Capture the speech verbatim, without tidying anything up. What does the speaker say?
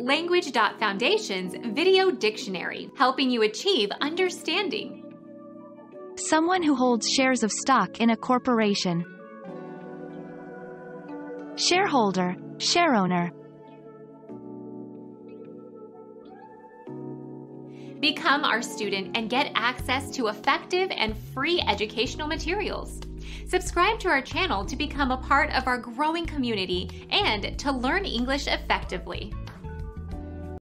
Language Foundation's Video Dictionary, helping you achieve understanding. Someone who holds shares of stock in a corporation. Shareholder, shareowner. Become our student and get access to effective and free educational materials. Subscribe to our channel to become a part of our growing community and to learn English effectively.